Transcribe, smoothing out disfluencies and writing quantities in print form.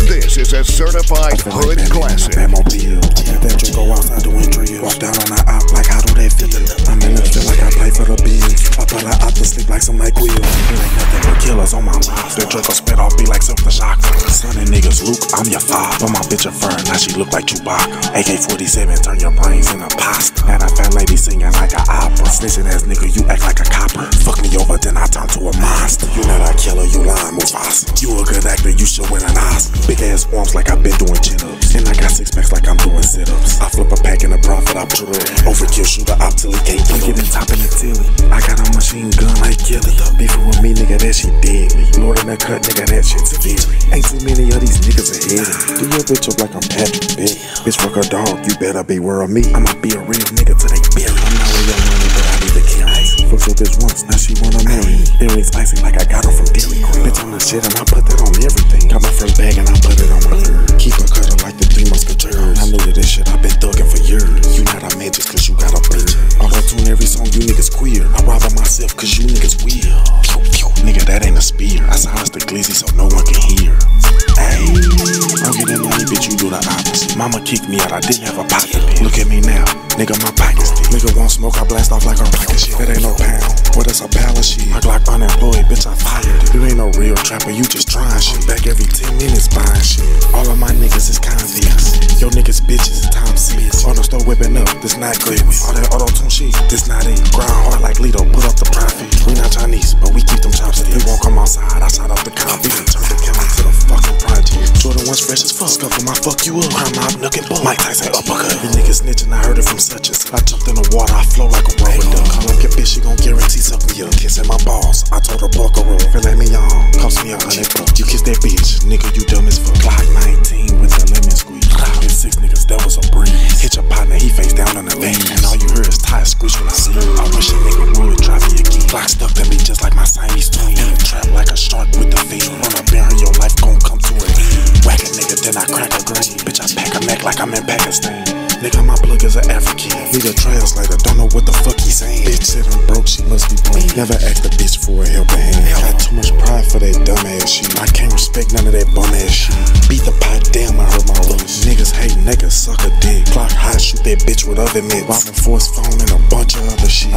This is a certified hood classic. That Draco outside doing drills. Walk down on the op like how do they feel? I'm in the feel like I play for the Bills. I put her out to sleep like some like wheels. There ain't nothing but killers on my life. That Draco spit off be like Silver Shock. Son and niggas Luke, I'm your father. But my bitch a fur, now she look like Chewbacca. AK-47, turn your brains into pasta. And a fat lady singing like an opera. Snitching ass nigga, you act like a copper. Fuck me over, then I turn to a monster. You not a killer, you lying Mufasa. You a good actor, you should win an Oscar. Big ass arms like I've been doing chin-ups. And I got 6 packs like I'm doing sit-ups. I flip a pack in a profit, I put it. Overkill, shoot the op till he can't get it top in the tilly. I got a machine gun like Gilly. Beefing with me, nigga, that shit deadly. Lord in the cut, nigga, that shit severe. Ain't too many of these niggas ahead. Do your bitch up like I'm Patrick, bitch. Bitch, fuck a dog, you better beware of me. I'ma be a real nigga till they bury. I'm not with your money, but I need the carry. Fucked with this once, now she wanna marry me. Earrings icy like I got her from Dairy Queen. Bitch, on the shit and I put that on everything. Got my first bag and I put it on my ear. Keep her cutter like the 3 Musketeers. I knew that this shit I've been thugging for years. You not a man just cause you got a beard. Auto-tune every song, you niggas queer. I rob on myself cause you niggas weird. Pew, pew. Nigga, that ain't a spear. I silence the glizzy so no one can hear. Ayy, I'm getting money, bitch, you do the opposite. Mama kicked me out, I didn't have a pocket pill. Look at me now, nigga, my pocket's deep. Nigga won't smoke, I blast off like a rocket shit. That ain't no pound, what is a pile of shit? My Glock unemployed, bitch, I fired it. You ain't no real trapper, you just trying shit. Back every 10 minutes buying shit. All of my niggas is convicts. Yo niggas bitches is time 6. Auto store whipping up, this not good. All that auto-tune shit, this not it. Grind hard like Lito, put up the profit. We not Chinese, but we keep them chopsticks. We won't come outside, I shot up the cop. We done turned the camera to the fucking project. Jordan one's fresh as fuck, scuffle my fuck you up. Crime mob, nook and bull. Mike Tyson uppercut. You niggas snitching, I heard it from such as. I jumped in the water, I flow like a rubber duck. Call up your bitch, she gon' guarantee suck me up. Kissing my balls, I told her buckle roll. Filet me on, cost me $100. You kiss that bitch, nigga, you dumb as fuck. Glock 19 with the lemon squeeze. With 6 niggas, that was a breeze. Hit your partner, he face down on the lane. And all you hear is tires squish when I see you. I wish a nigga would try me again. Glock stuck to me just like my Siamese twin. In a trap like a shark with the fin. Run a bear, your life gon' come to an end. Whack a nigga, then I crack a grain. Bitch, I pack a Mac like I'm in Pakistan. Nigga, my plug is an African. Need a translator, don't know what the fuck he saying. Bitch said I'm broke, she must be playing. Never asked a bitch for a helping hand. Got too much pride for that dumb ass shit. I can't respect none of that bum ass shit. Beat the pot, damn, I hurt my wrist. Niggas hate niggas, suck a dick. Clock high, shoot that bitch with oven mitts. Robbing force phone and a bunch of other shit.